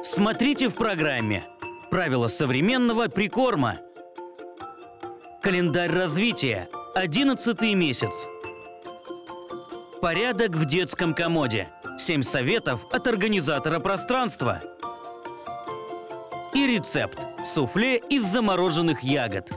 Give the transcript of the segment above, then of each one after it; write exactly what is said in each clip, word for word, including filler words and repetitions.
Смотрите в программе «Правила современного прикорма». Календарь развития. Одиннадцатый месяц. Порядок в детском комоде. Семь советов от организатора пространства. И рецепт – суфле из замороженных ягод.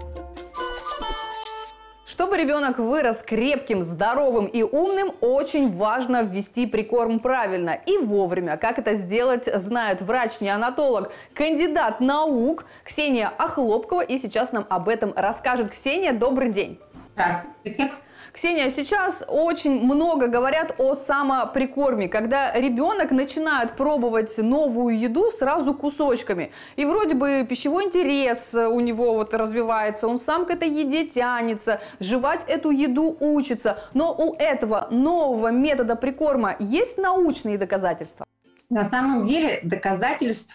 Чтобы ребенок вырос крепким, здоровым и умным, очень важно ввести прикорм правильно и вовремя. Как это сделать, знает врач-неонатолог, кандидат наук Ксения Охлопкова. И сейчас нам об этом расскажет. Ксения, добрый день. Здравствуйте. Ксения, сейчас очень много говорят о самоприкорме, когда ребенок начинает пробовать новую еду сразу кусочками. И вроде бы пищевой интерес у него вот развивается, он сам к этой еде тянется, жевать эту еду учится. Но у этого нового метода прикорма есть научные доказательства? На самом деле доказательств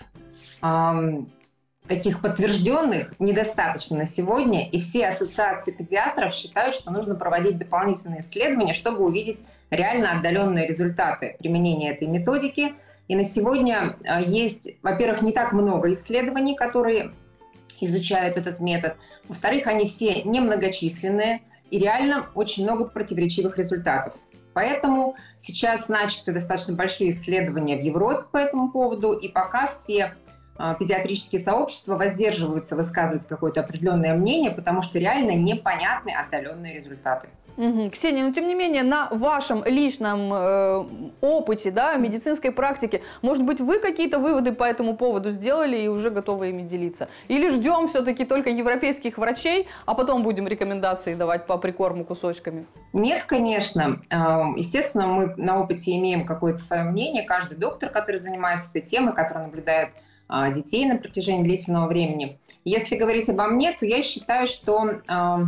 эм, таких подтвержденных недостаточно на сегодня, и все ассоциации педиатров считают, что нужно проводить дополнительные исследования, чтобы увидеть реально отдаленные результаты применения этой методики. И на сегодня есть, во-первых, не так много исследований, которые изучают этот метод. Во-вторых, они все немногочисленные, и реально очень много противоречивых результатов. Поэтому сейчас начаты достаточно большие исследования в Европе по этому поводу, и пока все педиатрические сообщества воздерживаются высказывать какое-то определенное мнение, потому что реально непонятны отдаленные результаты. Угу. Ксения, но тем не менее, на вашем личном э, опыте, да, медицинской практике, может быть, вы какие-то выводы по этому поводу сделали и уже готовы ими делиться? Или ждем все-таки только европейских врачей, а потом будем рекомендации давать по прикорму кусочками? Нет, конечно. Естественно, мы на опыте имеем какое-то свое мнение. Каждый доктор, который занимается этой темой, который наблюдает детей на протяжении длительного времени. Если говорить обо мне, то я считаю, что э,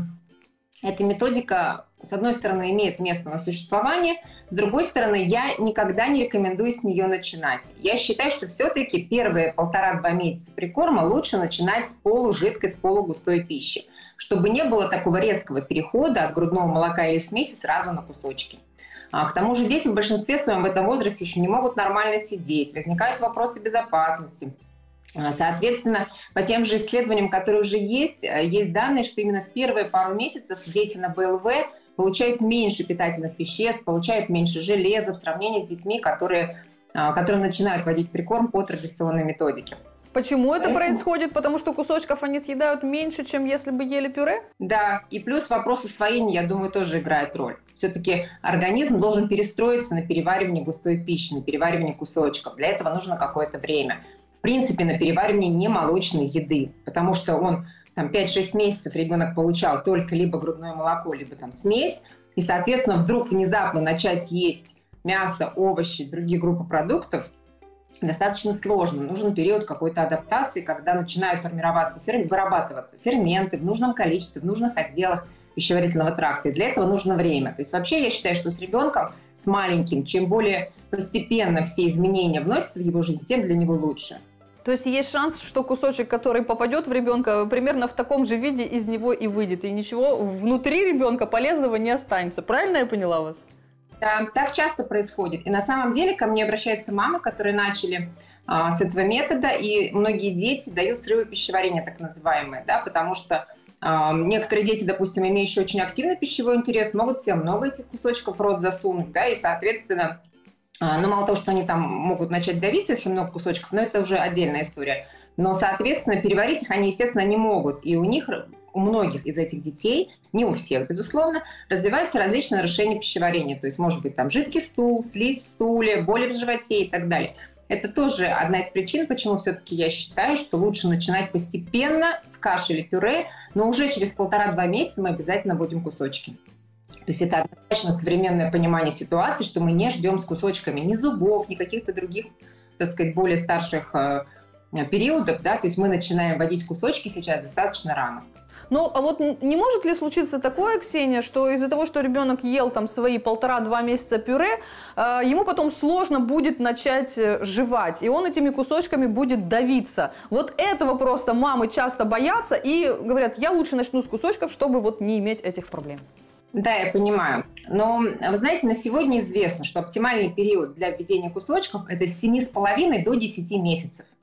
эта методика, с одной стороны, имеет место на существование, с другой стороны, я никогда не рекомендую с нее начинать. Я считаю, что все-таки первые полтора-два месяца прикорма лучше начинать с полужидкой, с полугустой пищи, чтобы не было такого резкого перехода от грудного молока или смеси сразу на кусочки. К тому же дети в большинстве своем в этом возрасте еще не могут нормально сидеть, возникают вопросы безопасности. Соответственно, по тем же исследованиям, которые уже есть, есть данные, что именно в первые пару месяцев дети на бэ эл вэ получают меньше питательных веществ, получают меньше железа в сравнении с детьми, которые, которые начинают вводить прикорм по традиционной методике. Почему это происходит? Потому что кусочков они съедают меньше, чем если бы ели пюре? Да, и плюс вопрос усвоения, я думаю, тоже играет роль. Все-таки организм должен перестроиться на переваривание густой пищи, на переваривание кусочков. Для этого нужно какое-то время. В принципе, на переваривание немолочной еды, потому что он там пять-шесть месяцев ребенок получал только либо грудное молоко, либо там смесь, и, соответственно, вдруг внезапно начать есть мясо, овощи, другие группы продуктов достаточно сложно. Нужен период какой-то адаптации, когда начинают формироваться, вырабатываться ферменты в нужном количестве, в нужных отделах пищеварительного тракта. И для этого нужно время. То есть вообще я считаю, что с ребенком, с маленьким, чем более постепенно все изменения вносятся в его жизнь, тем для него лучше. То есть есть шанс, что кусочек, который попадет в ребенка, примерно в таком же виде из него и выйдет. И ничего внутри ребенка полезного не останется. Правильно я поняла вас? Да, так часто происходит. И на самом деле ко мне обращаются мамы, которые начали а, с этого метода, и многие дети дают срывы пищеварения, так называемые, да, потому что а, некоторые дети, допустим, имеющие очень активный пищевой интерес, могут себе много этих кусочков в рот засунуть, да, и, соответственно, а, ну, мало того, что они там могут начать давиться, если много кусочков, но это уже отдельная история. Но, соответственно, переварить их они, естественно, не могут. И у них, у многих из этих детей, не у всех, безусловно, развиваются различные нарушения пищеварения. То есть, может быть, там жидкий стул, слизь в стуле, боли в животе и так далее. Это тоже одна из причин, почему все-таки я считаю, что лучше начинать постепенно с каши или пюре, но уже через полтора-два месяца мы обязательно вводим кусочки. То есть это однозначно современное понимание ситуации, что мы не ждем с кусочками ни зубов, ни каких-то других, так сказать, более старших периодов, да, то есть мы начинаем вводить кусочки сейчас достаточно рано. Ну, а вот не может ли случиться такое, Ксения, что из-за того, что ребенок ел там свои полтора-два месяца пюре, э, ему потом сложно будет начать жевать, и он этими кусочками будет давиться? Вот этого просто мамы часто боятся и говорят, я лучше начну с кусочков, чтобы вот не иметь этих проблем. Да, я понимаю. Но, вы знаете, на сегодня известно, что оптимальный период для введения кусочков – это с семи с половиной до десяти месяцев.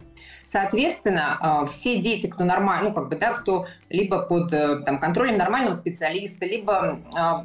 Соответственно, все дети, кто нормально, ну, как бы, да, кто либо под там, контролем нормального специалиста, либо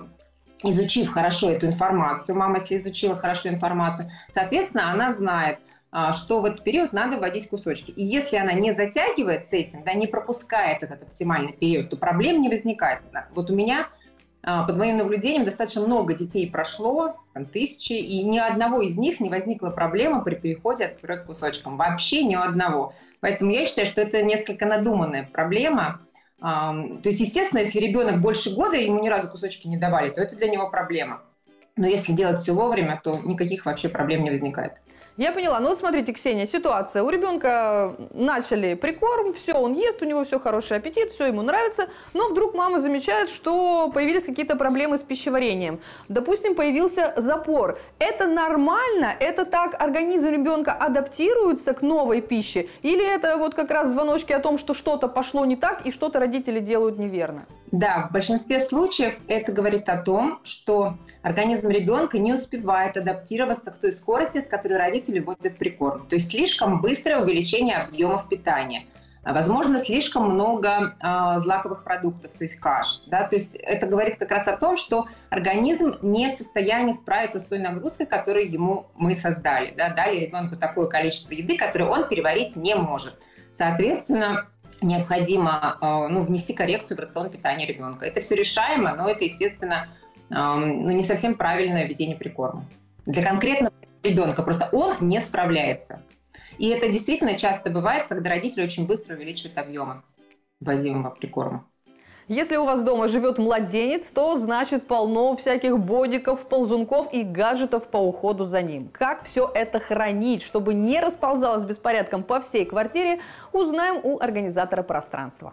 изучив хорошо эту информацию, мама, если изучила хорошо информацию, соответственно, она знает, что в этот период надо вводить кусочки. И если она не затягивает с этим, да, не пропускает этот оптимальный период, то проблем не возникает. Вот у меня, под моим наблюдением, достаточно много детей прошло, там, тысячи, и ни одного из них не возникла проблема при переходе от пюре к кусочкам. Вообще ни у одного. Поэтому я считаю, что это несколько надуманная проблема. То есть, естественно, если ребенок больше года, ему ни разу кусочки не давали, то это для него проблема. Но если делать все вовремя, то никаких вообще проблем не возникает. Я поняла. Ну вот смотрите, Ксения, ситуация. У ребенка начали прикорм, все, он ест, у него все хороший аппетит, все ему нравится, но вдруг мама замечает, что появились какие-то проблемы с пищеварением. Допустим, появился запор. Это нормально? Это так организм ребенка адаптируется к новой пище? Или это вот как раз звоночки о том, что что-то пошло не так и что-то родители делают неверно? Да, в большинстве случаев это говорит о том, что организм ребенка не успевает адаптироваться к той скорости, с которой родители вводят прикорм. То есть слишком быстрое увеличение объемов питания. Возможно, слишком много э, злаковых продуктов, то есть каш. Да? То есть это говорит как раз о том, что организм не в состоянии справиться с той нагрузкой, которую ему мы создали. Да? Дали ребенку такое количество еды, которое он переварить не может. Соответственно, необходимо э, ну, внести коррекцию в рацион питания ребенка. Это все решаемо, но это, естественно, э, ну, не совсем правильное ведение прикорма. Для конкретного ребенка просто он не справляется. И это действительно часто бывает, когда родители очень быстро увеличивают объемы вводимого прикорма. Если у вас дома живет младенец, то значит полно всяких бодиков, ползунков и гаджетов по уходу за ним. Как все это хранить, чтобы не расползалось беспорядком по всей квартире, узнаем у организатора пространства.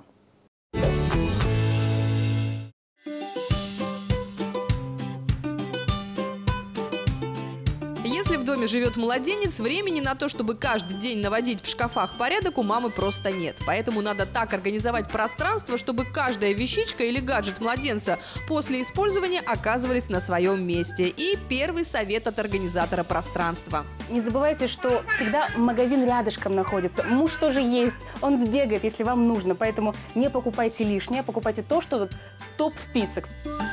Если в доме живет младенец, времени на то, чтобы каждый день наводить в шкафах порядок, у мамы просто нет. Поэтому надо так организовать пространство, чтобы каждая вещичка или гаджет младенца после использования оказывались на своем месте. И первый совет от организатора пространства. Не забывайте, что всегда магазин рядышком находится. Муж тоже есть, он сбегает, если вам нужно. Поэтому не покупайте лишнее, покупайте то, что вот топ-список.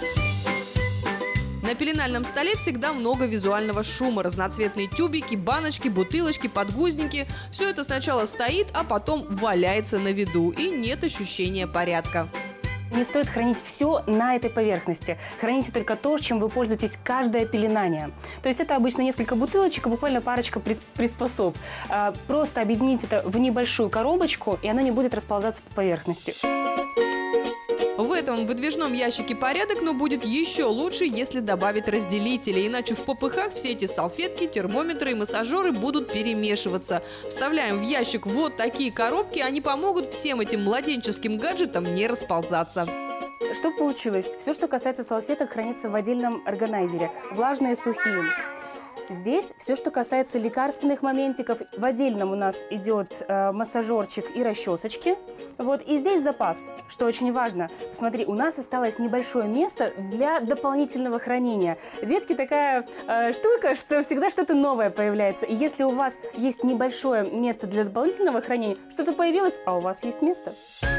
На пеленальном столе всегда много визуального шума. Разноцветные тюбики, баночки, бутылочки, подгузники. Все это сначала стоит, а потом валяется на виду. И нет ощущения порядка. Не стоит хранить все на этой поверхности. Храните только то, чем вы пользуетесь каждое пеленание. То есть это обычно несколько бутылочек, буквально парочка приспособ. Просто объедините это в небольшую коробочку, и она не будет расползаться по поверхности. В этом выдвижном ящике порядок, но будет еще лучше, если добавить разделители. Иначе в попыхах все эти салфетки, термометры и массажеры будут перемешиваться. Вставляем в ящик вот такие коробки, они помогут всем этим младенческим гаджетам не расползаться. Что получилось? Все, что касается салфеток, хранится в отдельном органайзере. Влажные, сухие. Здесь все, что касается лекарственных моментиков, в отдельном у нас идет э, массажерчик и расчесочки. Вот, и здесь запас, что очень важно. Посмотри, у нас осталось небольшое место для дополнительного хранения. Детки такая э, штука, что всегда что-то новое появляется. И если у вас есть небольшое место для дополнительного хранения, что-то появилось, а у вас есть место.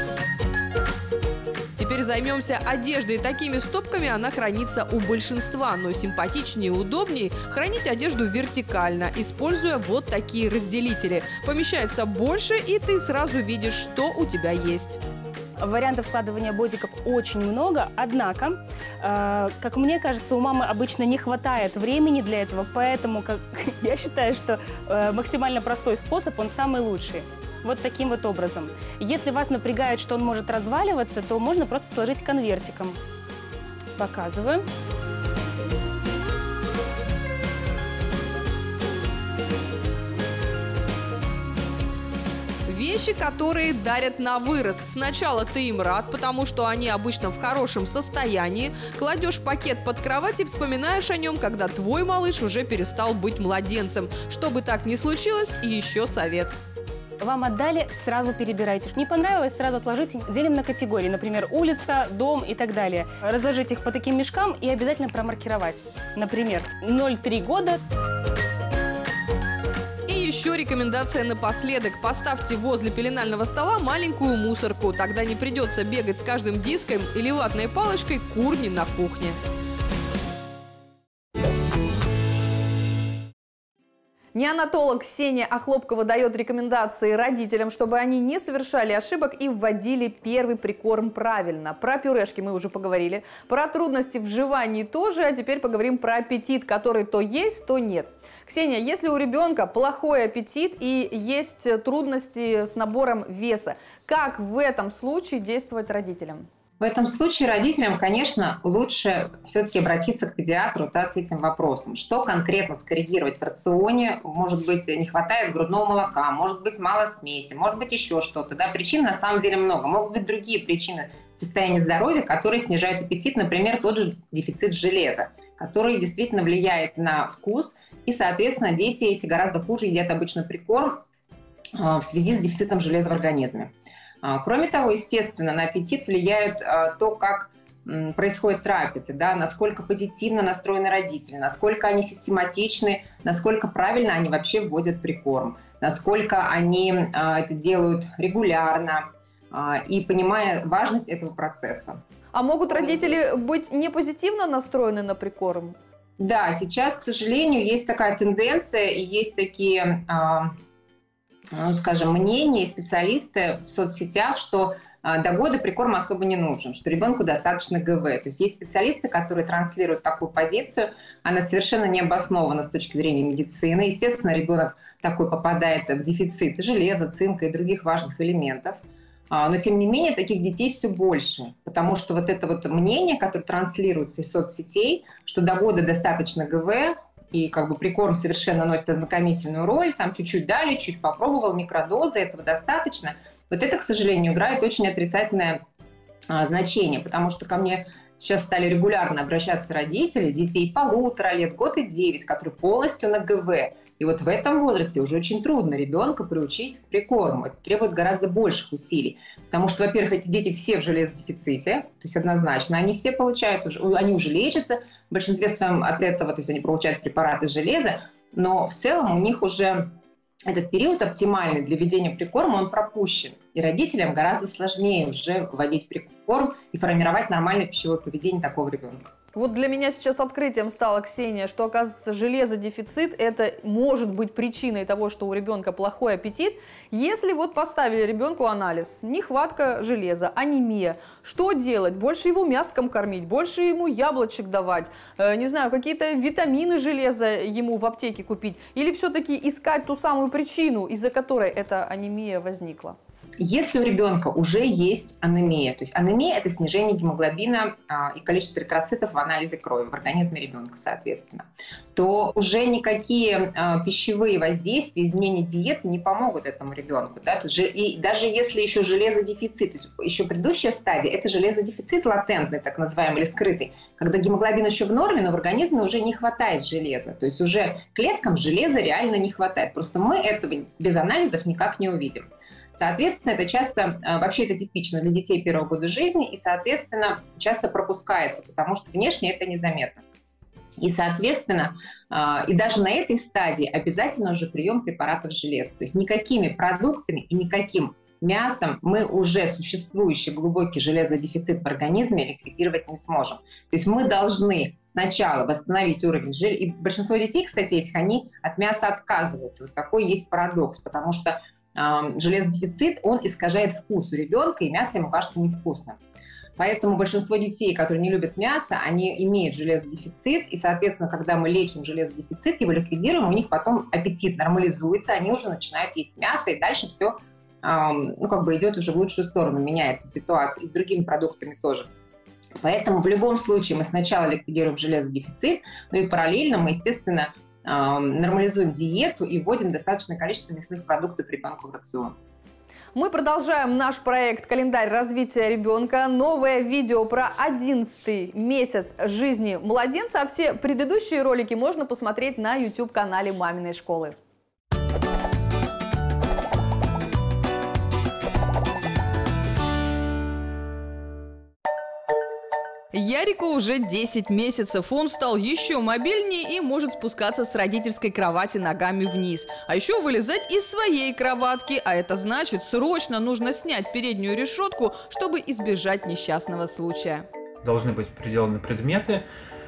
Теперь займемся одеждой. Такими стопками она хранится у большинства, но симпатичнее и удобнее хранить одежду вертикально, используя вот такие разделители. Помещается больше, и ты сразу видишь, что у тебя есть. Вариантов складывания бодиков очень много, однако, э, как мне кажется, у мамы обычно не хватает времени для этого, поэтому как, я считаю, что э, максимально простой способ, он самый лучший. Вот таким вот образом. Если вас напрягает, что он может разваливаться, то можно просто сложить конвертиком. Показываю. Вещи, которые дарят на вырост. Сначала ты им рад, потому что они обычно в хорошем состоянии. Кладешь пакет под кровать и вспоминаешь о нем, когда твой малыш уже перестал быть младенцем. Чтобы так не случилось, еще совет. Вам отдали, сразу перебирайте. Не понравилось, сразу отложите. Делим на категории, например, улица, дом и так далее. Разложите их по таким мешкам и обязательно промаркировать. Например, ноль три года. И еще еще рекомендация напоследок. Поставьте возле пеленального стола маленькую мусорку. Тогда не придется бегать с каждым диском или ватной палочкой к урне на кухне. Неонатолог Ксения Охлопкова дает рекомендации родителям, чтобы они не совершали ошибок и вводили первый прикорм правильно. Про пюрешки мы уже поговорили, про трудности в жевании тоже, а теперь поговорим про аппетит, который то есть, то нет. Ксения, если у ребенка плохой аппетит и есть трудности с набором веса, как в этом случае действовать родителям? В этом случае родителям, конечно, лучше все-таки обратиться к педиатру, да, с этим вопросом. Что конкретно скоррегировать в рационе? Может быть, не хватает грудного молока, может быть, мало смеси, может быть, еще что-то. Да? Причин на самом деле много. Могут быть другие причины состояния здоровья, которые снижают аппетит. Например, тот же дефицит железа, который действительно влияет на вкус. И, соответственно, дети эти гораздо хуже едят обычно прикорм в связи с дефицитом железа в организме. Кроме того, естественно, на аппетит влияет то, как происходит трапеза, да, насколько позитивно настроены родители, насколько они систематичны, насколько правильно они вообще вводят прикорм, насколько они это делают регулярно и понимая важность этого процесса. А могут родители быть не позитивно настроены на прикорм? Да, сейчас, к сожалению, есть такая тенденция и есть такие... ну, скажем, мнения и специалисты в соцсетях, что а, до года прикорм особо не нужен, что ребенку достаточно ГВ. То есть есть специалисты, которые транслируют такую позицию, она совершенно не обоснована с точки зрения медицины. Естественно, ребенок такой попадает в дефицит железа, цинка и других важных элементов. А, но, тем не менее, таких детей все больше, потому что вот это вот мнение, которое транслируется из соцсетей, что до года достаточно ГВ, и как бы прикорм совершенно носит ознакомительную роль, там чуть-чуть дали, чуть попробовал, микродозы, этого достаточно. Вот это, к сожалению, играет очень отрицательное а, значение, потому что ко мне сейчас стали регулярно обращаться родители детей полутора лет, год и девять, которые полностью на ГВ. И вот в этом возрасте уже очень трудно ребенка приучить к прикорму. Это требует гораздо больших усилий. Потому что, во-первых, эти дети все в железодефиците, то есть однозначно, они все получают, они уже лечатся, в большинстве своем от этого, то есть они получают препараты железа, но в целом у них уже этот период оптимальный для введения прикорма, он пропущен. И родителям гораздо сложнее уже вводить прикорм и формировать нормальное пищевое поведение такого ребенка. Вот для меня сейчас открытием стала, Ксения, что, оказывается, железодефицит – это может быть причиной того, что у ребенка плохой аппетит. Если вот поставили ребенку анализ, нехватка железа, анемия, что делать? Больше его мяском кормить, больше ему яблочек давать, э, не знаю, какие-то витамины железа ему в аптеке купить? Или все-таки искать ту самую причину, из-за которой эта анемия возникла? Если у ребенка уже есть анемия, то есть анемия – это снижение гемоглобина а, и количества эритроцитов в анализе крови в организме ребенка, соответственно, то уже никакие а, пищевые воздействия, изменения диеты не помогут этому ребенку. Да? То есть, и даже если еще железодефицит, то есть еще предыдущая стадия – это железодефицит латентный, так называемый, или скрытый, когда гемоглобин еще в норме, но в организме уже не хватает железа. То есть уже клеткам железа реально не хватает. Просто мы этого без анализов никак не увидим. Соответственно, это часто, вообще это типично для детей первого года жизни, и, соответственно, часто пропускается, потому что внешне это незаметно. И, соответственно, и даже на этой стадии обязательно уже прием препаратов железа. То есть никакими продуктами и никаким мясом мы уже существующий глубокий железодефицит в организме ликвидировать не сможем. То есть мы должны сначала восстановить уровень железа. И большинство детей, кстати, этих, они от мяса отказываются. Вот такой есть парадокс, потому что железодефицит, он искажает вкус у ребенка, и мясо ему кажется невкусным. Поэтому большинство детей, которые не любят мясо, они имеют железодефицит, и, соответственно, когда мы лечим железодефицит, его ликвидируем, у них потом аппетит нормализуется, они уже начинают есть мясо, и дальше все, ну, как бы идет уже в лучшую сторону, меняется ситуация, и с другими продуктами тоже. Поэтому в любом случае мы сначала ликвидируем железодефицит, ну и параллельно мы, естественно, нормализуем диету и вводим достаточное количество мясных продуктов ребенку в рацион. Мы продолжаем наш проект «Календарь развития ребенка». Новое видео про одиннадцатый месяц жизни младенца. А все предыдущие ролики можно посмотреть на YouTube-канале «Маминой школы». Ярику уже десять месяцев. Он стал еще мобильнее и может спускаться с родительской кровати ногами вниз. А еще вылезать из своей кроватки. А это значит, срочно нужно снять переднюю решетку, чтобы избежать несчастного случая. Должны быть приделаны предметы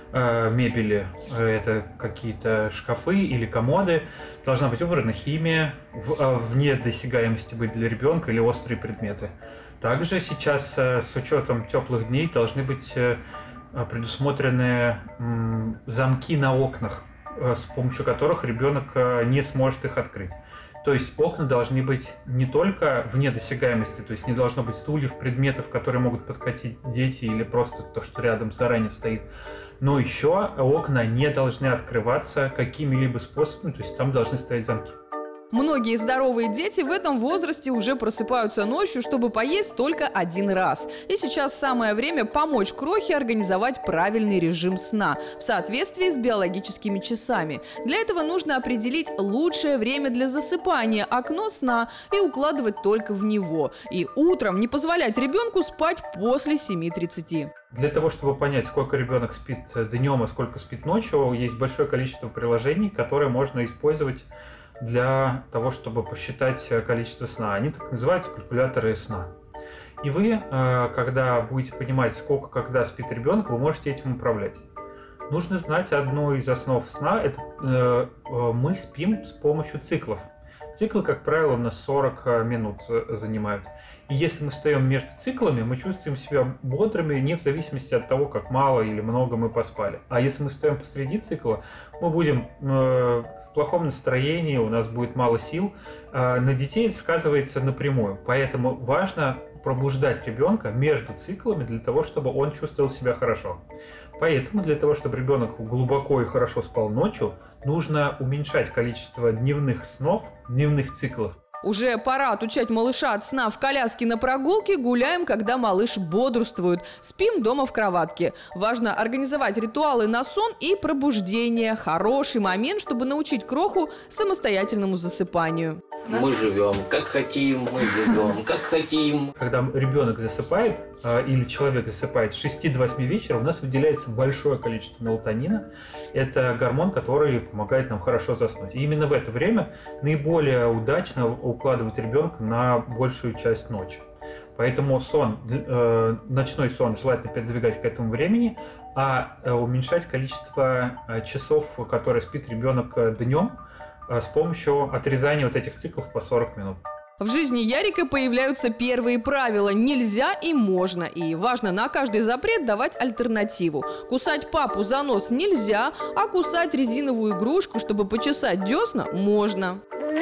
э, мебели, это какие-то шкафы или комоды. Должна быть убрана химия, в, э, вне досягаемости быть для ребенка или острые предметы. Также сейчас э, с учетом теплых дней должны быть э, предусмотрены э, замки на окнах, э, с помощью которых ребенок э, не сможет их открыть. То есть окна должны быть не только вне досягаемости, то есть не должно быть стульев, предметов, которые могут подкатить дети или просто то, что рядом заранее стоит, но еще окна не должны открываться какими-либо способами, то есть там должны стоять замки. Многие здоровые дети в этом возрасте уже просыпаются ночью, чтобы поесть только один раз. И сейчас самое время помочь крохе организовать правильный режим сна в соответствии с биологическими часами. Для этого нужно определить лучшее время для засыпания, окно сна, и укладывать только в него. И утром не позволять ребенку спать после семи тридцати. Для того, чтобы понять, сколько ребенок спит днем и сколько спит ночью, есть большое количество приложений, которые можно использовать для того, чтобы посчитать количество сна. Они так называются калькуляторы сна. И вы, когда будете понимать, сколько, когда спит ребенок, вы можете этим управлять. Нужно знать одну из основ сна. Это мы спим с помощью циклов. Циклы, как правило, у нас сорок минут занимают. И если мы встаем между циклами, мы чувствуем себя бодрыми, не в зависимости от того, как мало или много мы поспали. А если мы встаем посреди цикла, мы будем э, в плохом настроении, у нас будет мало сил. Э, на детей это сказывается напрямую. Поэтому важно пробуждать ребенка между циклами для того, чтобы он чувствовал себя хорошо. Поэтому для того, чтобы ребенок глубоко и хорошо спал ночью, нужно уменьшать количество дневных снов, дневных циклов. Уже пора отучать малыша от сна в коляске на прогулке, гуляем, когда малыш бодрствует. Спим дома в кроватке. Важно организовать ритуалы на сон и пробуждение. Хороший момент, чтобы научить кроху самостоятельному засыпанию. Мы живем, как хотим, мы живем, как хотим. Когда ребенок засыпает или человек засыпает с шести до восьми вечера, у нас выделяется большое количество мелатонина. Это гормон, который помогает нам хорошо заснуть. И именно в это время наиболее удачно укладывать ребенка на большую часть ночи. Поэтому сон, э, ночной сон желательно передвигать к этому времени, а уменьшать количество часов, которые спит ребенок днем, с помощью отрезания вот этих циклов по сорок минут. В жизни Ярика появляются первые правила. Нельзя и можно. И важно на каждый запрет давать альтернативу. Кусать папу за нос нельзя, а кусать резиновую игрушку, чтобы почесать десна, можно.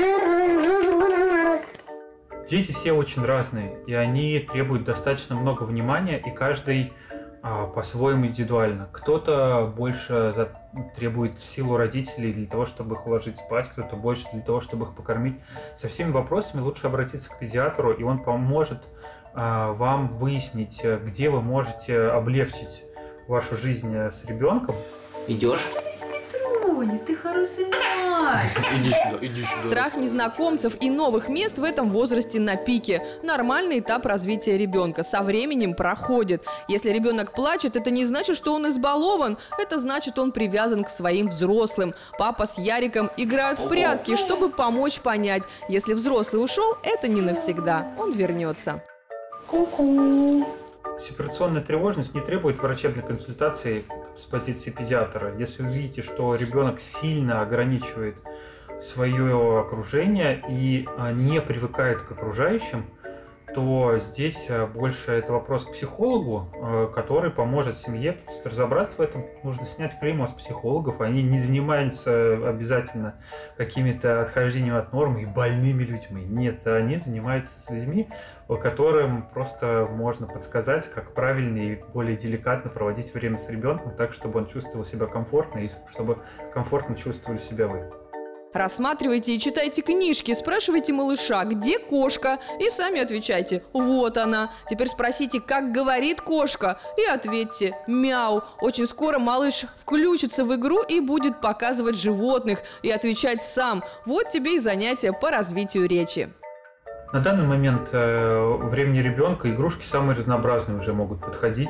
Дети все очень разные, и они требуют достаточно много внимания, и каждый а, по-своему индивидуально. Кто-то больше за... требует силу родителей для того, чтобы их уложить спать, кто-то больше для того, чтобы их покормить. Со всеми вопросами лучше обратиться к педиатру, и он поможет а, вам выяснить, где вы можете облегчить вашу жизнь с ребенком. Идешь? Ты хороший мальчик. Иди сюда, иди сюда. Страх незнакомцев и новых мест в этом возрасте на пике. Нормальный этап развития ребенка. Со временем проходит. Если ребенок плачет, это не значит, что он избалован. Это значит, он привязан к своим взрослым. Папа с Яриком играют в прятки, чтобы помочь понять. Если взрослый ушел, это не навсегда. Он вернется. Сепарационная тревожность не требует врачебной консультации с позиции педиатра. Если вы видите, что ребенок сильно ограничивает свое окружение и не привыкает к окружающим, то здесь больше это вопрос к психологу, который поможет семье разобраться в этом. Нужно снять клеймо с психологов. Они не занимаются обязательно какими-то отхождениями от нормы и больными людьми. Нет, они занимаются с людьми, которым просто можно подсказать, как правильно и более деликатно проводить время с ребенком, так, чтобы он чувствовал себя комфортно и чтобы комфортно чувствовали себя вы. Рассматривайте и читайте книжки, спрашивайте малыша, где кошка, и сами отвечайте, вот она. Теперь спросите, как говорит кошка, и ответьте, мяу. Очень скоро малыш включится в игру и будет показывать животных и отвечать сам. Вот тебе и занятия по развитию речи. На данный момент э, времени ребенка игрушки самые разнообразные уже могут подходить.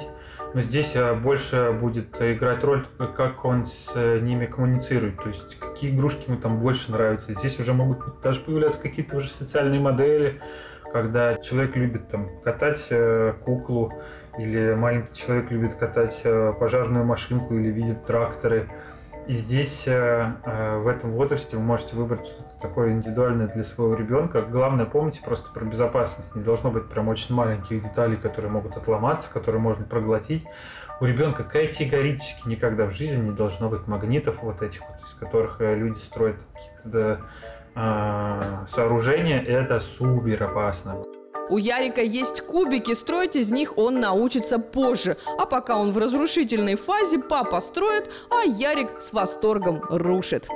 Но здесь больше будет играть роль, как он с ними коммуницирует. То есть какие игрушки ему там больше нравятся. Здесь уже могут даже появляться какие-то уже социальные модели, когда человек любит там катать куклу, или маленький человек любит катать пожарную машинку или видит тракторы. И здесь, в этом возрасте, вы можете выбрать что-то такое индивидуальное для своего ребенка. Главное, помните просто про безопасность. Не должно быть прям очень маленьких деталей, которые могут отломаться, которые можно проглотить. У ребенка категорически никогда в жизни не должно быть магнитов вот этих, вот, из которых люди строят какие-то э, сооружения. Это супер опасно. У Ярика есть кубики, строить из них он научится позже. А пока он в разрушительной фазе, папа строит, а Ярик с восторгом рушит.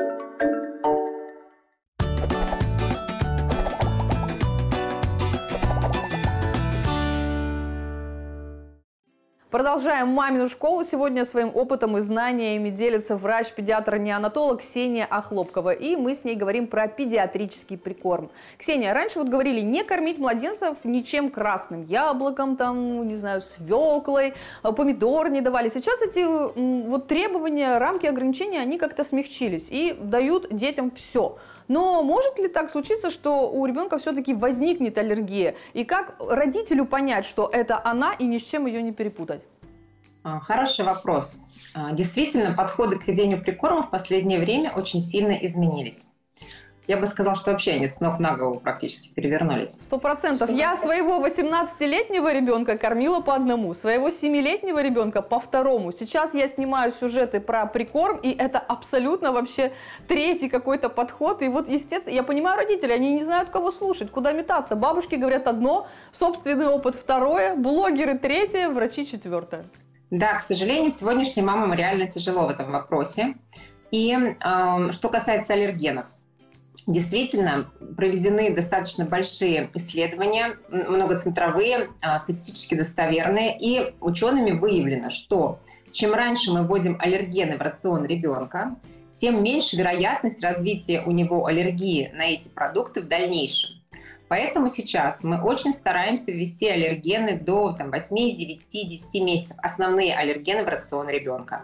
Продолжаем мамину школу. Сегодня своим опытом и знаниями делится врач-педиатр-неонатолог Ксения Охлопкова. И мы с ней говорим про педиатрический прикорм. Ксения, раньше вот говорили не кормить младенцев ничем красным. Яблоком, там, не знаю, свеклой, помидор не давали. Сейчас эти вот требования, рамки ограничения, они как-то смягчились и дают детям все. Но может ли так случиться, что у ребенка все-таки возникнет аллергия? И как родителю понять, что это она и ни с чем ее не перепутать? Хороший вопрос. Действительно, подходы к ведению прикорма в последнее время очень сильно изменились. Я бы сказала, что вообще они с ног на голову практически перевернулись. Сто процентов. Я своего восемнадцатилетнего ребенка кормила по одному, своего семилетнего ребенка по второму. Сейчас я снимаю сюжеты про прикорм, и это абсолютно вообще третий какой-то подход. И вот, естественно, я понимаю родителей, они не знают, кого слушать, куда метаться. Бабушки говорят одно, собственный опыт второе, блогеры третье, врачи четвертое. Да, к сожалению, сегодняшним мамам реально тяжело в этом вопросе. И э, что касается аллергенов. Действительно, проведены достаточно большие исследования, многоцентровые, статистически достоверные, и учеными выявлено, что чем раньше мы вводим аллергены в рацион ребенка, тем меньше вероятность развития у него аллергии на эти продукты в дальнейшем. Поэтому сейчас мы очень стараемся ввести аллергены до там, восьми, девяти, десяти месяцев, основные аллергены в рацион ребенка.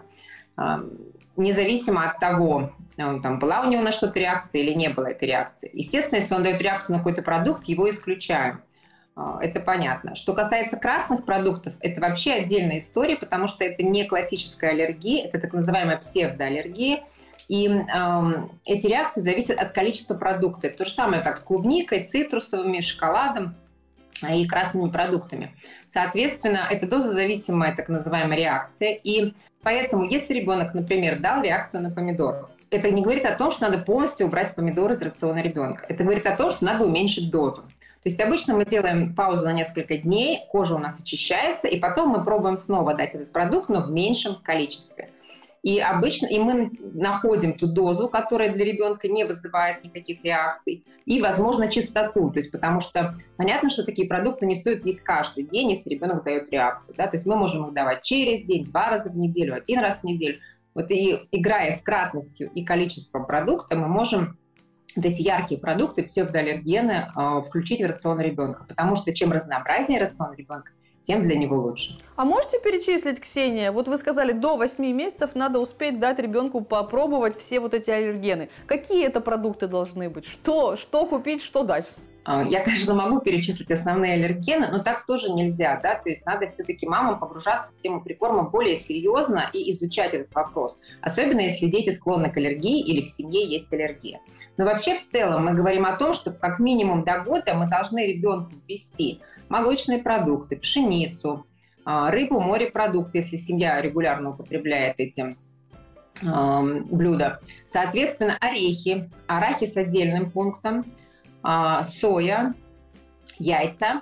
Независимо от того, там, была у него на что-то реакция или не было этой реакции. Естественно, если он дает реакцию на какой-то продукт, его исключаем. Это понятно. Что касается красных продуктов, это вообще отдельная история, потому что это не классическая аллергия, это так называемая псевдоаллергия. И э, эти реакции зависят от количества продукта. Это то же самое, как с клубникой, цитрусовыми, шоколадом и красными продуктами. Соответственно, это дозозависимая так называемая реакция. И поэтому, если ребенок, например, дал реакцию на помидор, это не говорит о том, что надо полностью убрать помидоры из рациона ребенка. Это говорит о том, что надо уменьшить дозу. То есть обычно мы делаем паузу на несколько дней, кожа у нас очищается, и потом мы пробуем снова дать этот продукт, но в меньшем количестве. И обычно и мы находим ту дозу, которая для ребенка не вызывает никаких реакций, и, возможно, чистоту. То есть, потому что понятно, что такие продукты не стоит есть каждый день, если ребенок дает реакцию. Да? То есть мы можем их давать через день, два раза в неделю, один раз в неделю. Вот и играя с кратностью и количеством продукта, мы можем вот эти яркие продукты, псевдоаллергены, э, включить в рацион ребенка. Потому что чем разнообразнее рацион ребенка, тем для него лучше. А можете перечислить, Ксения? Вот вы сказали, до восьми месяцев надо успеть дать ребенку попробовать все вот эти аллергены. Какие это продукты должны быть? Что, что купить, что дать? Я, конечно, могу перечислить основные аллергены, но так тоже нельзя, да, то есть надо все-таки мамам погружаться в тему прикорма более серьезно и изучать этот вопрос, особенно если дети склонны к аллергии или в семье есть аллергия. Но вообще в целом мы говорим о том, что как минимум до года мы должны ребенку ввести молочные продукты, пшеницу, рыбу, морепродукты, если семья регулярно употребляет эти э, блюда. Соответственно, орехи, арахис отдельным пунктом, э, соя, яйца.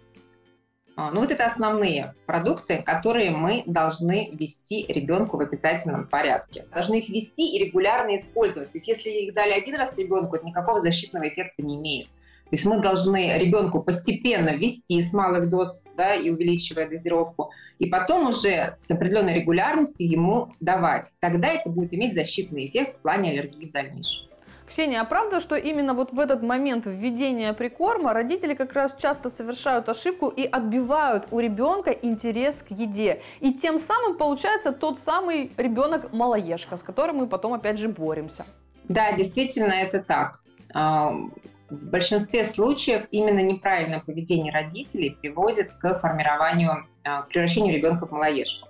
Э, ну вот это основные продукты, которые мы должны ввести ребенку в обязательном порядке. Должны их ввести и регулярно использовать. То есть если их дали один раз ребенку, это никакого защитного эффекта не имеет. То есть мы должны ребенку постепенно ввести с малых доз, да, и увеличивая дозировку, и потом уже с определенной регулярностью ему давать. Тогда это будет иметь защитный эффект в плане аллергии в дальнейшем. Ксения, а правда, что именно вот в этот момент введения прикорма родители как раз часто совершают ошибку и отбивают у ребенка интерес к еде? И тем самым получается тот самый ребенок-малоежка, с которым мы потом опять же боремся. Да, действительно, это так. В большинстве случаев именно неправильное поведение родителей приводит к формированию, к превращению ребенка в малоежку.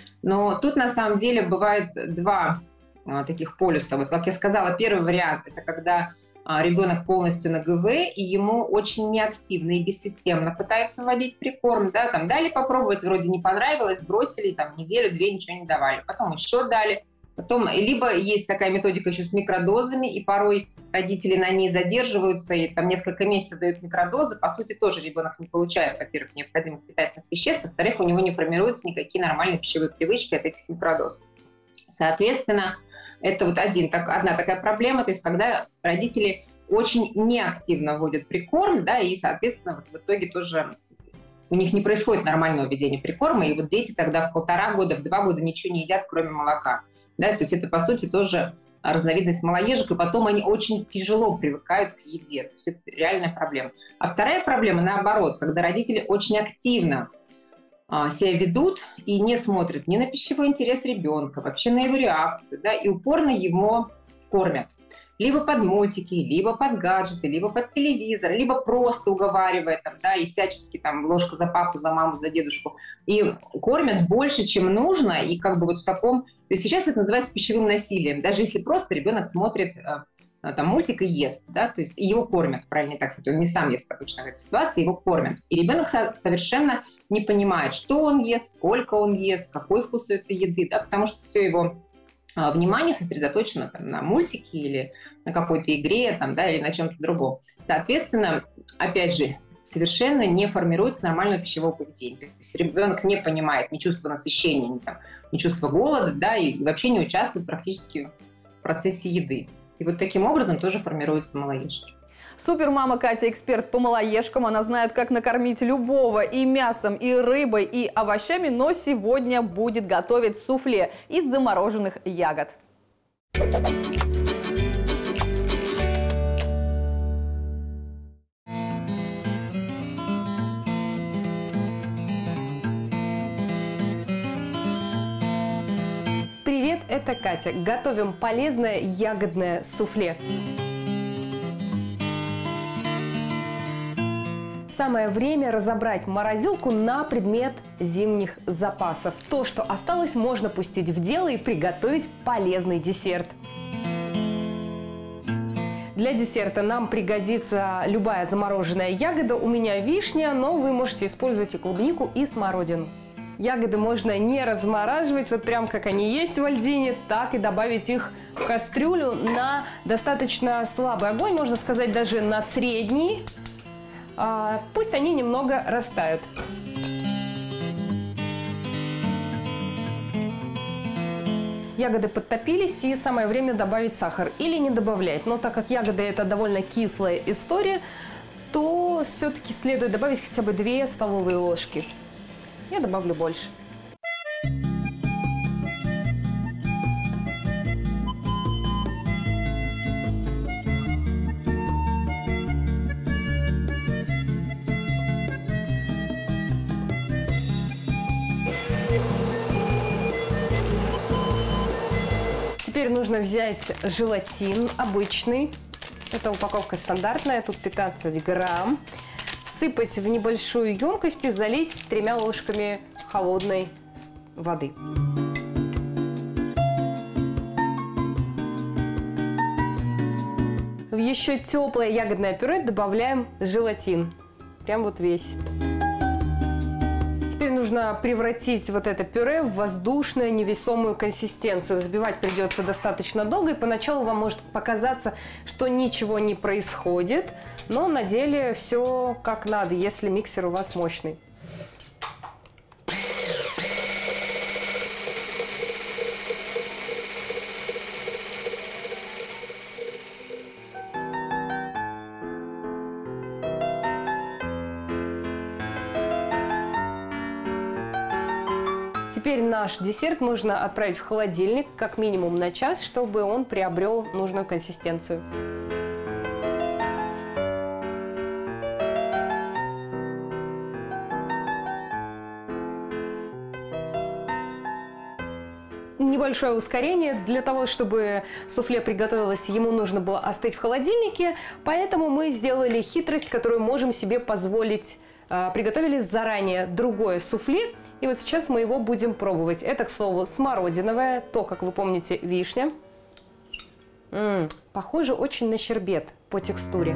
Но тут на самом деле бывает два таких полюса. Вот, как я сказала, первый вариант – это когда ребенок полностью на ГВ, и ему очень неактивно и бессистемно пытаются вводить прикорм. Да, там дали попробовать, вроде не понравилось, бросили, там неделю-две ничего не давали, потом еще дали. Потом, либо есть такая методика еще с микродозами, и порой родители на ней задерживаются, и там несколько месяцев дают микродозы. По сути, тоже ребенок не получает, во-первых, необходимых питательных веществ, во-вторых, у него не формируются никакие нормальные пищевые привычки от этих микродоз. Соответственно, это вот один, так, одна такая проблема, то есть когда родители очень неактивно вводят прикорм, да, и, соответственно, вот в итоге тоже у них не происходит нормального введения прикорма, и вот дети тогда в полтора года, в два года ничего не едят, кроме молока. Да, то есть это, по сути, тоже разновидность малоежек, и потом они очень тяжело привыкают к еде. То есть это реальная проблема. А вторая проблема, наоборот, когда родители очень активно а, себя ведут и не смотрят ни на пищевой интерес ребенка, вообще на его реакцию, да, и упорно его кормят. Либо под мультики, либо под гаджеты, либо под телевизор, либо просто уговаривая там, да, и всячески там ложка за папу, за маму, за дедушку. И кормят больше, чем нужно, и как бы вот в таком... То есть сейчас это называется пищевым насилием. Даже если просто ребенок смотрит э, там мультик и ест, да, то есть его кормят, правильно так сказать, он не сам ест обычно в этой ситуации, его кормят. И ребенок со- совершенно не понимает, что он ест, сколько он ест, какой вкус у этой еды, да, потому что все его э, внимание сосредоточено там, на мультике или на какой-то игре, там, да, или на чем-то другом. Соответственно, опять же, совершенно не формируется нормального пищевого поведения. То есть ребенок не понимает ни чувства насыщения, ни, там, ни чувства голода, да, и вообще не участвует практически в процессе еды. И вот таким образом тоже формируются малоежки. Супер мама Катя эксперт по малоежкам. Она знает, как накормить любого и мясом, и рыбой, и овощами, но сегодня будет готовить суфле из замороженных ягод. Привет, это Катя. Готовим полезное ягодное суфле. Самое время разобрать морозилку на предмет зимних запасов. То, что осталось, можно пустить в дело и приготовить полезный десерт. Для десерта нам пригодится любая замороженная ягода. У меня вишня, но вы можете использовать и клубнику, и смородину. Ягоды можно не размораживать, вот прям как они есть в альдине, так и добавить их в кастрюлю на достаточно слабый огонь, можно сказать даже на средний. А, пусть они немного растают. Ягоды подтопились, и самое время добавить сахар или не добавлять. Но так как ягоды это довольно кислая история, то все-таки следует добавить хотя бы две столовые ложки. Я добавлю больше. Теперь нужно взять желатин обычный. Эта упаковка стандартная, тут пятнадцать грамм. Всыпать в небольшую емкость и залить тремя ложками холодной воды. В еще теплое ягодное пюре добавляем желатин. Прям вот весь. Теперь нужно превратить вот это пюре в воздушную невесомую консистенцию. Взбивать придется достаточно долго, и поначалу вам может показаться, что ничего не происходит, но на деле все как надо, если миксер у вас мощный. Теперь наш десерт нужно отправить в холодильник как минимум на час, чтобы он приобрел нужную консистенцию. Небольшое ускорение. Для того, чтобы суфле приготовилось, ему нужно было остыть в холодильнике, поэтому мы сделали хитрость, которую можем себе позволить. Приготовили заранее другое суфле, и вот сейчас мы его будем пробовать. Это, к слову, смородиновое, то, как вы помните, вишня. М-м, похоже очень на щербет по текстуре.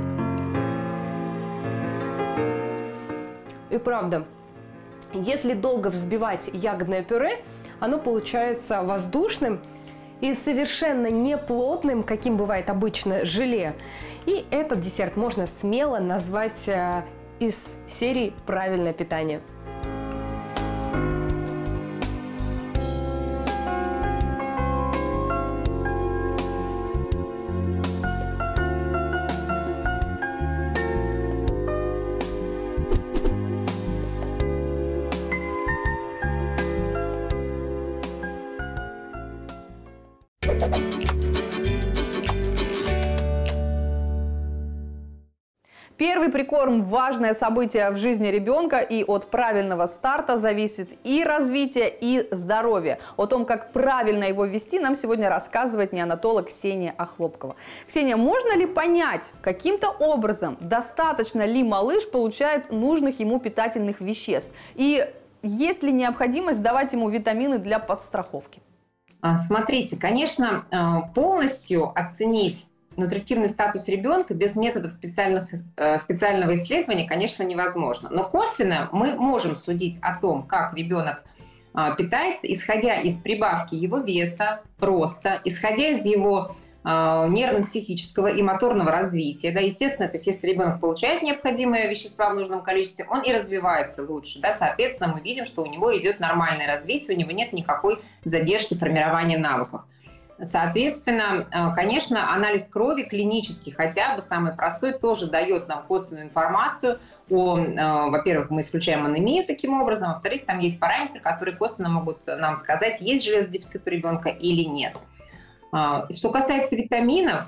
И правда, если долго взбивать ягодное пюре, оно получается воздушным и совершенно не плотным, каким бывает обычно желе. И этот десерт можно смело назвать из серии «Правильное питание». Первый прикорм – важное событие в жизни ребенка, и от правильного старта зависит и развитие, и здоровье. О том, как правильно его ввести, нам сегодня рассказывает неонатолог Ксения Охлопкова. Ксения, можно ли понять каким-то образом, достаточно ли малыш получает нужных ему питательных веществ? И есть ли необходимость давать ему витамины для подстраховки? Смотрите, конечно, полностью оценить нутритивный статус ребенка без методов специальных, специального исследования, конечно, невозможно. Но косвенно мы можем судить о том, как ребенок питается, исходя из прибавки его веса, роста, исходя из его нервно-психического и моторного развития. Да, естественно, то есть если ребенок получает необходимые вещества в нужном количестве, он и развивается лучше. Да, соответственно, мы видим, что у него идет нормальное развитие, у него нет никакой задержки формирования навыков. Соответственно, конечно, анализ крови клинический, хотя бы самый простой, тоже дает нам косвенную информацию о, во-первых, мы исключаем анемию таким образом, во-вторых, там есть параметры, которые косвенно могут нам сказать, есть железодефицит у ребенка или нет. Что касается витаминов,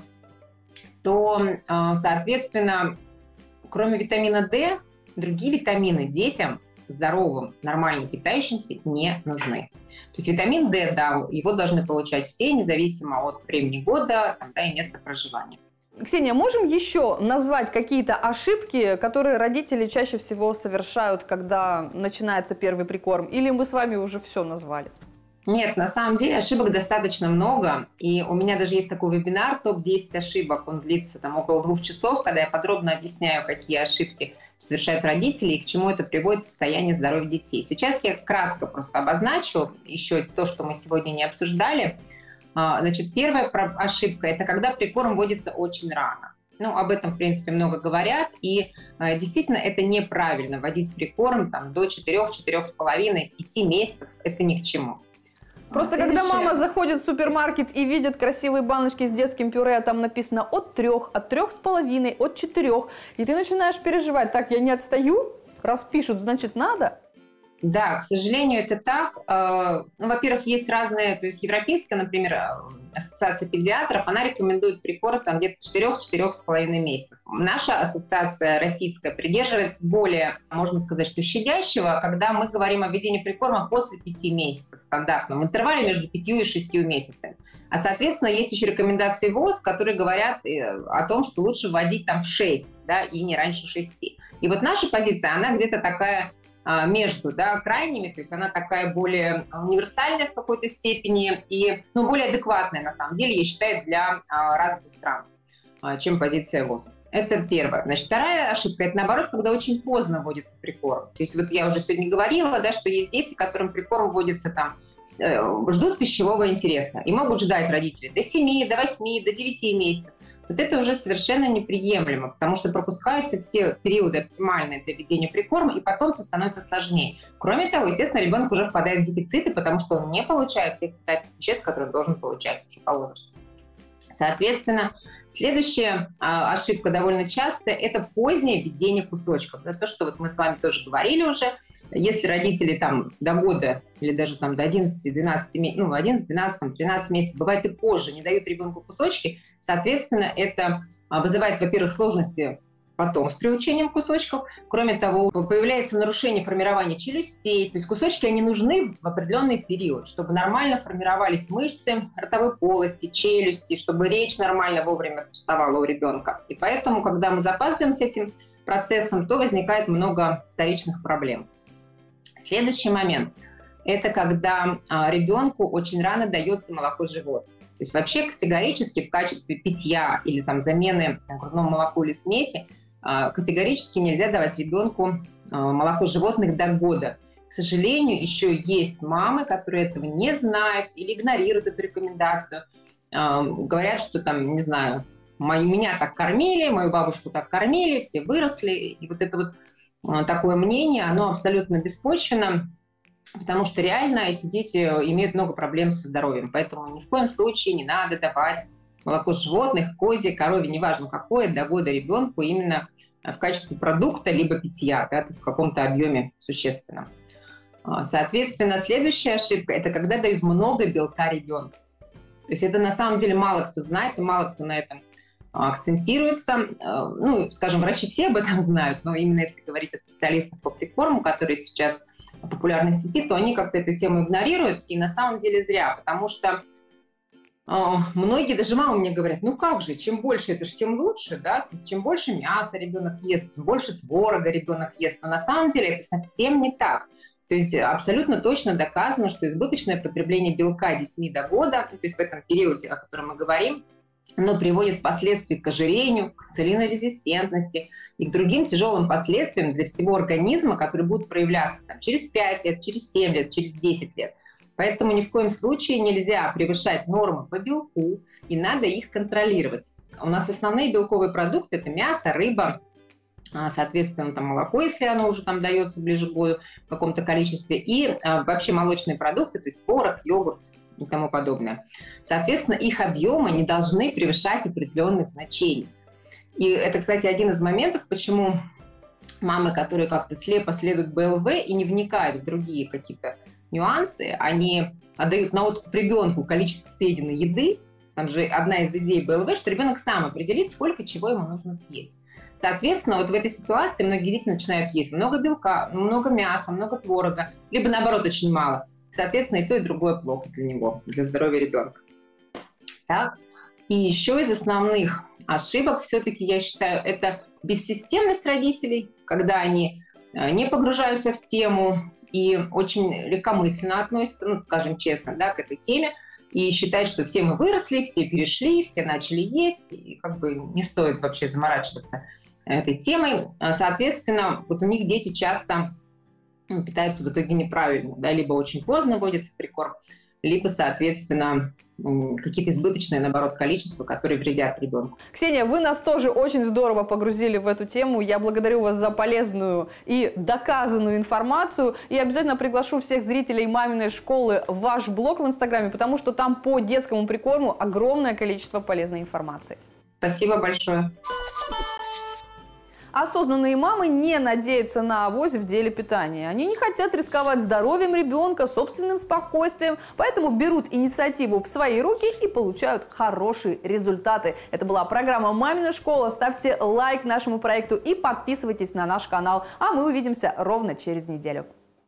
то, соответственно, кроме витамина D, другие витамины детям, здоровым, нормально питающимся, не нужны. То есть витамин D, да, его должны получать все, независимо от времени года, да, и места проживания. Ксения, можем еще назвать какие-то ошибки, которые родители чаще всего совершают, когда начинается первый прикорм? Или мы с вами уже все назвали? Нет, на самом деле ошибок достаточно много. И у меня даже есть такой вебинар топ десять ошибок. Он длится там около двух часов, когда я подробно объясняю, какие ошибки совершают родители и к чему это приводит в состояние здоровья детей. Сейчас я кратко просто обозначу еще то, что мы сегодня не обсуждали. Значит, первая ошибка – это когда прикорм вводится очень рано. Ну, об этом, в принципе, много говорят, и э, действительно это неправильно. Вводить прикорм там, до четырёх, четырёх с половиной, пяти месяцев – это ни к чему. Просто когда мама заходит в супермаркет и видит красивые баночки с детским пюре, а там написано от трех, от трех с половиной, от четырех, и ты начинаешь переживать, так, я не отстаю, раз пишут, значит надо. Да, к сожалению, это так. Ну, во-первых, есть разные, то есть европейская, например, ассоциация педиатров, она рекомендует прикорм там где-то четыре-четыре с половиной месяцев. Наша ассоциация российская придерживается более, можно сказать, что щадящего, когда мы говорим о введении прикорма после пяти месяцев в стандартном интервале между пятью и шестью месяцами. А, соответственно, есть еще рекомендации ВОЗ, которые говорят о том, что лучше вводить там в шесть, да, и не раньше шести. И вот наша позиция, она где-то такая между, да, крайними, то есть она такая более универсальная в какой-то степени и, ну, более адекватная, на самом деле, я считаю, для а, разных стран, а, чем позиция ВОЗ. Это первое. Значит, вторая ошибка – это, наоборот, когда очень поздно вводится прикорм. То есть вот я уже сегодня говорила, да, что есть дети, которым прикорм вводится там, э, ждут пищевого интереса и могут ждать родители до семи, до восьми, до девяти месяцев. Вот это уже совершенно неприемлемо, потому что пропускаются все периоды оптимальные для введения прикорма, и потом все становится сложнее. Кроме того, естественно, ребенок уже впадает в дефициты, потому что он не получает тех питательных веществ, которые он должен получать уже по возрасту. Соответственно, следующая а, ошибка довольно частая – это позднее введение кусочков. Это то, что вот мы с вами тоже говорили уже. Если родители там до года или даже там до одиннадцати-двенадцати месяцев, ну, одиннадцать, двенадцать, тринадцать месяцев, бывает и позже, не дают ребенку кусочки, соответственно, это а, вызывает, во-первых, сложности потом с приучением кусочков. Кроме того, появляется нарушение формирования челюстей. То есть кусочки, они нужны в определенный период, чтобы нормально формировались мышцы ротовой полости, челюсти, чтобы речь нормально вовремя стартовала у ребенка. И поэтому, когда мы запаздываем с этим процессом, то возникает много вторичных проблем. Следующий момент – это когда а, ребенку очень рано дается молоко с живота. То есть вообще категорически в качестве питья или там, замены грудному молоку или смеси категорически нельзя давать ребенку молоко животных до года. К сожалению, еще есть мамы, которые этого не знают или игнорируют эту рекомендацию. Говорят, что там, не знаю, меня так кормили, мою бабушку так кормили, все выросли. И вот это вот такое мнение, оно абсолютно беспочвенно, потому что реально эти дети имеют много проблем со здоровьем. Поэтому ни в коем случае не надо давать молоко животных, козье, коровье, неважно какое, до года ребенку именно в качестве продукта либо питья, да, то есть в каком-то объеме существенном. Соответственно, следующая ошибка – это когда дают много белка ребенку. То есть это на самом деле мало кто знает, и мало кто на этом акцентируется. Ну, скажем, врачи все об этом знают, но именно если говорить о специалистах по прикорму, которые сейчас популярны в сети, то они как-то эту тему игнорируют, и на самом деле зря, потому что многие, даже мамы мне говорят, ну как же, чем больше, это же тем лучше, да, то есть чем больше мяса ребенок ест, тем больше творога ребенок ест, но на самом деле это совсем не так. То есть абсолютно точно доказано, что избыточное потребление белка детьми до года, то есть в этом периоде, о котором мы говорим, оно приводит впоследствии к ожирению, к инсулинорезистентности и к другим тяжелым последствиям для всего организма, которые будут проявляться там, через пять лет, через семь лет, через десять лет. Поэтому ни в коем случае нельзя превышать нормы по белку, и надо их контролировать. У нас основные белковые продукты – это мясо, рыба, соответственно, там молоко, если оно уже там дается ближе к году в каком-то количестве, и а, вообще молочные продукты, то есть творог, йогурт и тому подобное. Соответственно, их объемы не должны превышать определенных значений. И это, кстати, один из моментов, почему мамы, которые как-то слепо следуют бэ эл вэ и не вникают в другие какие-то нюансы, они отдают на откуп ребенку количество съеденной еды. Там же одна из идей бэ эл вэ, что ребенок сам определит, сколько чего ему нужно съесть. Соответственно, вот в этой ситуации многие дети начинают есть много белка, много мяса, много творога, либо наоборот очень мало. Соответственно, и то, и другое плохо для него, для здоровья ребенка. Так. И еще из основных ошибок, все-таки, я считаю, это бессистемность родителей, когда они не погружаются в тему и очень легкомысленно относятся, ну, скажем честно, да, к этой теме, и считают, что все мы выросли, все перешли, все начали есть, и как бы не стоит вообще заморачиваться этой темой. Соответственно, вот у них дети часто питаются в итоге неправильно, да, либо очень поздно вводится прикорм, либо, соответственно, какие-то избыточные, наоборот, количества, которые вредят ребенку. Ксения, вы нас тоже очень здорово погрузили в эту тему. Я благодарю вас за полезную и доказанную информацию. И обязательно приглашу всех зрителей маминой школы в ваш блог в Инстаграме, потому что там по детскому прикорму огромное количество полезной информации. Спасибо большое. Осознанные мамы не надеются на авось в деле питания. Они не хотят рисковать здоровьем ребенка, собственным спокойствием, поэтому берут инициативу в свои руки и получают хорошие результаты. Это была программа «Мамина школа». Ставьте лайк нашему проекту и подписывайтесь на наш канал. А мы увидимся ровно через неделю.